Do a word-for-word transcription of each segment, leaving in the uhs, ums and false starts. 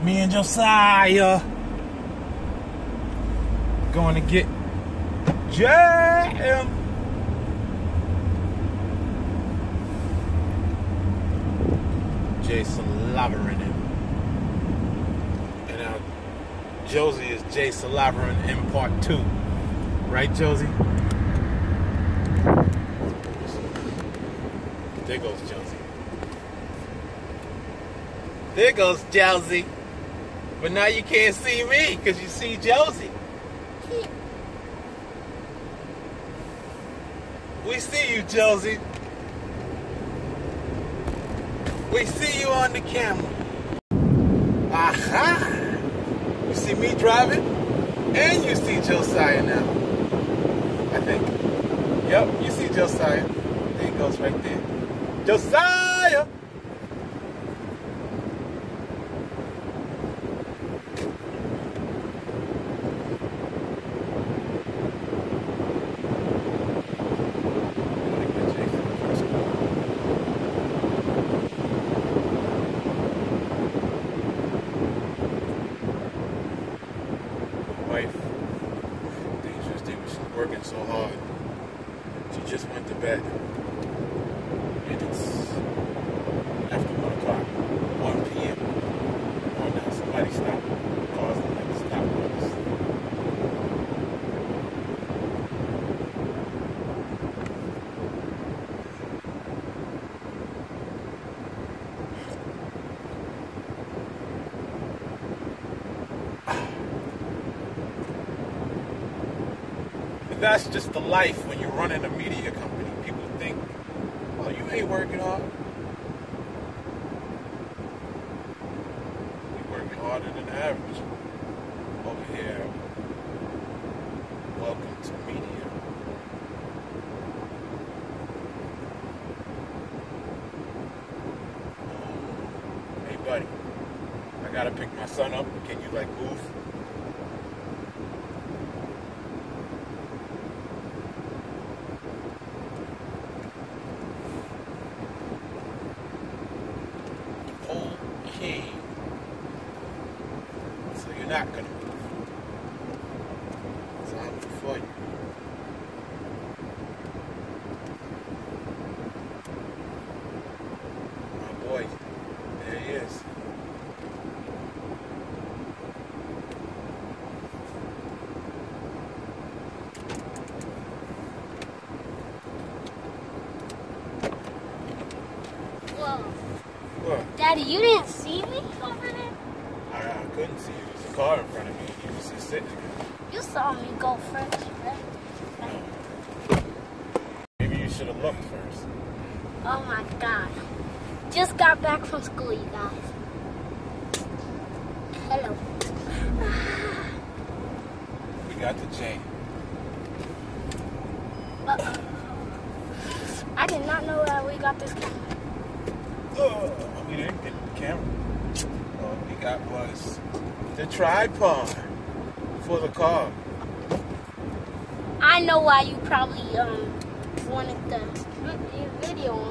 Me and Josiah going to get Jam. Jay Salaverin. And now Josie is Jay Salaverin in part two. Right, Josie? There goes Josie. There goes Josie. But now you can't see me because you see Josie. We see you, Josie. We see you on the camera. Aha! You see me driving? And you see Josiah now. I think. Yep, you see Josiah. There he goes right there. Josiah! Working so hard. She just went to bed. And it's after one o'clock, one P M Oh now, somebody stop. Cars don't like to stop us. That's just the life when you're running a media company. People think, well, you ain't working hard. We're working harder than average over here. Welcome to media. Hey, buddy, I gotta pick my son up. Can you, like, move? Okay. So you're not gonna move. So I'll move for you. My boy, there he is. Whoa. What? Daddy, you didn't see me over there? I, I couldn't see you. There's a car in front of me. You was just sitting there. You saw me go first, right? Maybe you should have looked first. Oh my God. Just got back from school, you guys. Hello. We got the J. Uh-oh. I did not know that we got this camera. Oh, we didn't get the camera. All we got was the tripod for the car. I know why you probably um wanted the video on.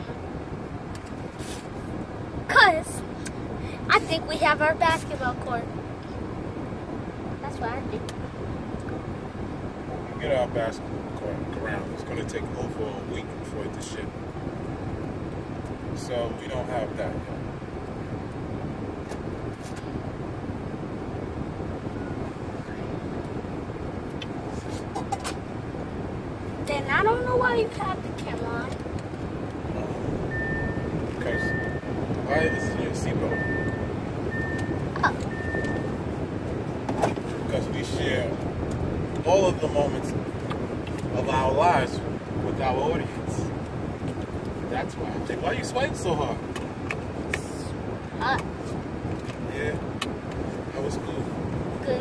Cause I think we have our basketball court. That's what I think. When we get our basketball court around, it's going to take over a week for it to ship. So we don't have that yet. Then I don't know why you have the camera on. Because why is your seatbelt? Oh. Because we share all of the moments of our lives with our audience. That's why. Why are you sweating so hard? Hot. Yeah. That was cool. Good.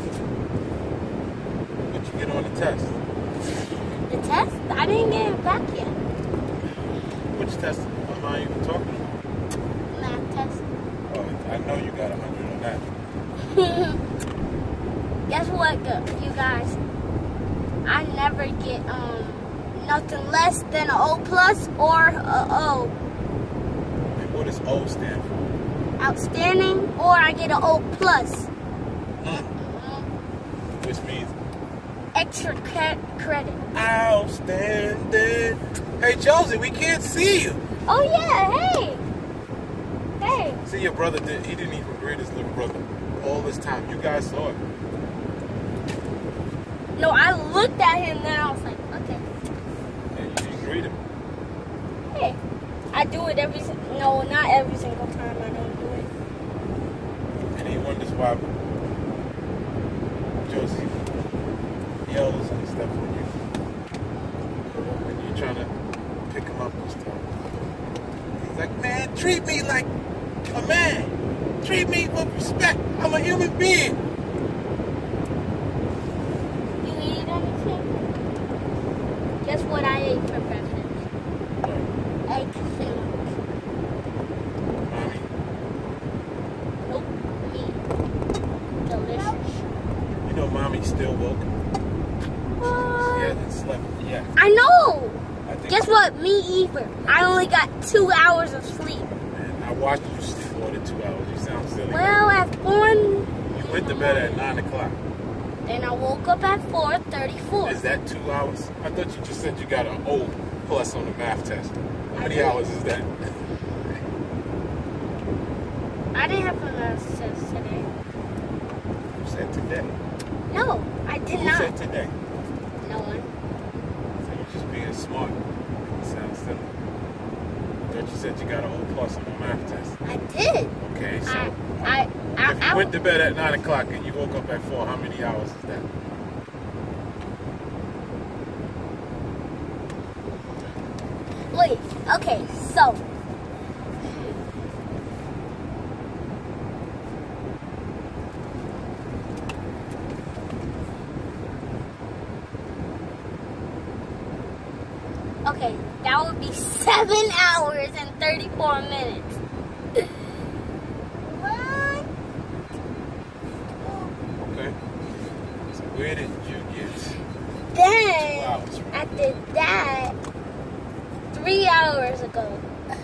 What'd you get on the test? The test? I didn't get it back yet. Which test am I even talking about? Math test. Oh, I know you got a hundred on that. Guess what, you guys? I never get um nothing less than an O plus or a O. And what does O stand for? outstanding, or I get an O plus. Mm. Which means Extra cre- credit. outstanding. Hey, Josie, we can't see you. Oh yeah, hey. Hey. See, your brother did. He didn't even greet his little brother all this time. You guys saw it. No, I looked at him, then I was like, okay. And you didn't greet him. Hey. I do it every, si- no, not every single time I don't do it. And he wonders why Josie yells and stuff when you when you're trying to pick him up and stuff. He's like, man, treat me like a man. Treat me with respect. I'm a human being. You eat anything? Guess what I ate for breakfast? Egg sandwich. Mommy, Nope. Meat. Delicious. you know mommy's still woke. What? Yeah, and slept. Yeah. I know. I think Guess what? Me either. I only got two hours of sleep. Man, I watched you sleep more than two hours. You sound silly. Well, at four, You went to bed at nine o'clock. then I woke up at four thirty-four. Is that two hours? I thought you just said you got an O plus on the math test. How many I did. hours is that? I didn't have a math test today. You said today. No, I did Who not. said today? No one. So you're just being smart. You sound silly. I thought you said you got an O plus on the math test. I did. Okay, so I, I, I, if you I, went to bed at nine o'clock and you woke up at four, how many hours is that? wait, okay, so. Okay, that would be seven hours and thirty-four minutes. What? Okay. So where did you get two Then, hours from? I did that three hours ago.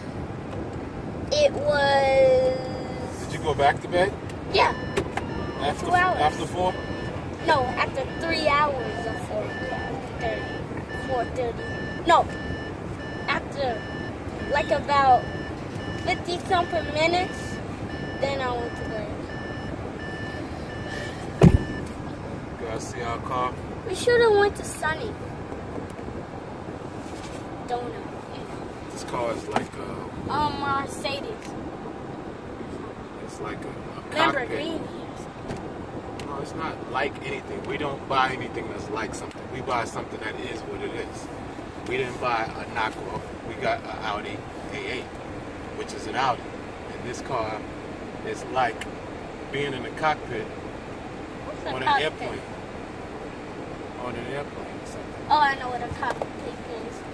It was, Did you go back to bed? yeah, After, Two hours. after four? no, after three hours of four thirty, four thirty. No, after like about fifty something minutes, then I went to bed. You guys see our car? We should have went to Sunny. Donut, you know. This car is like a, Um, Mercedes. it's like a, a Lamborghini. cockpit. No, it's not like anything. We don't buy anything that's like something. We buy something that is what it is. We didn't buy a knockoff. We got an Audi A eight, which is an Audi. And this car is like being in the cockpit What's a on an cockpit? airplane. On an airplane or something. Oh, I know what a cockpit is.